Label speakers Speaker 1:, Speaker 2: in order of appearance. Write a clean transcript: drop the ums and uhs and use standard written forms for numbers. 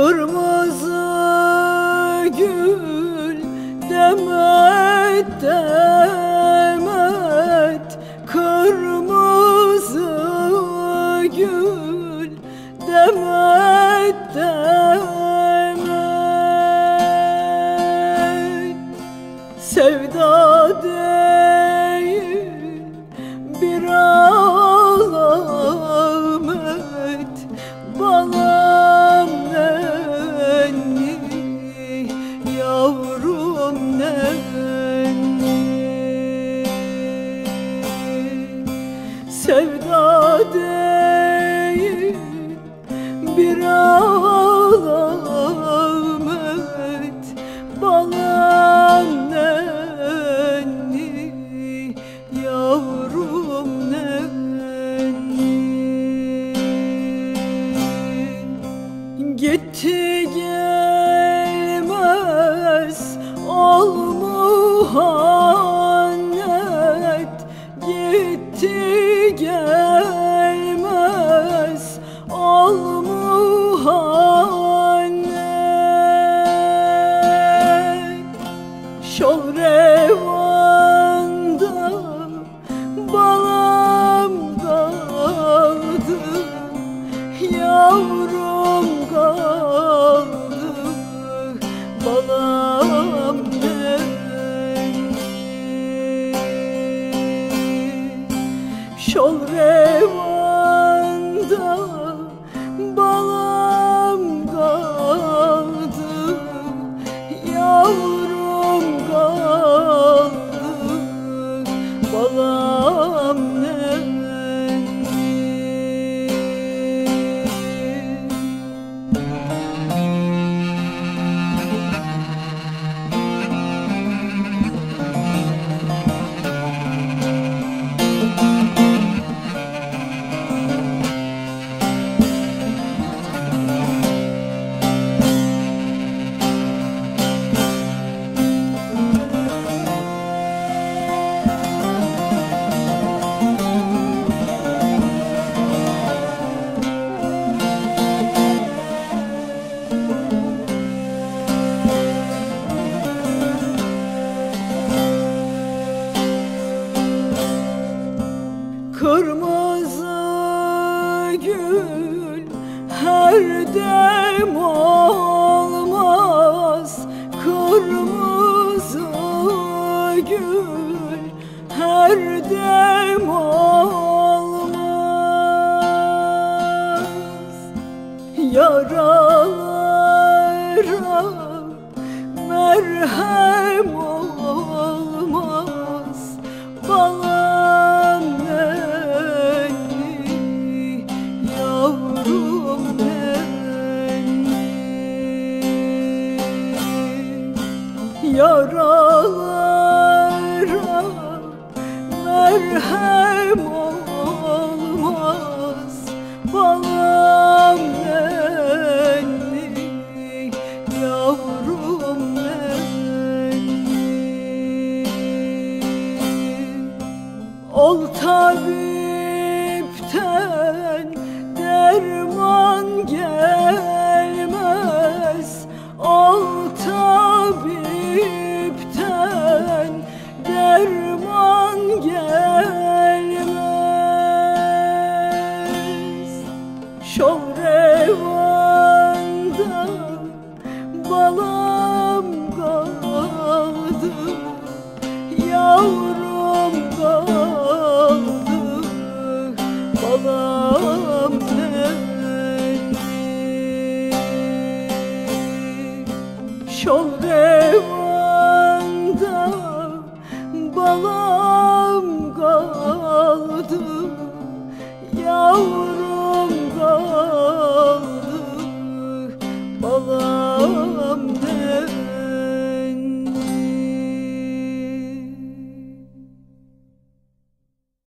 Speaker 1: Kırmızı gül demet demet, kırmızı gül demet demet. Sevda değil bir alamet, balam nenni, yavrum nenni. Sevda değil bir alamet, balam nenni, yavrum nenni. Gitti gelmez ol muhannet, gitti gelmez ol muhannet. Şol revanda balam kaldı, yavrum kaldı, balam nenni. Şol revanda balam kaldı, yavrum kaldı, balam nenni. Kırmızı gül her dem olmaz, kırmızı gül her dem olmaz. Yaralara merhem olmaz, balam nenni, yavrum nenni. Yaralara merhem olmaz, balam nenni, yavrum nenni. Ol tabipten derman gelmez, ol tabipten derman gelmez. Şol revanda balam kaldı, yavrum kaldı, balam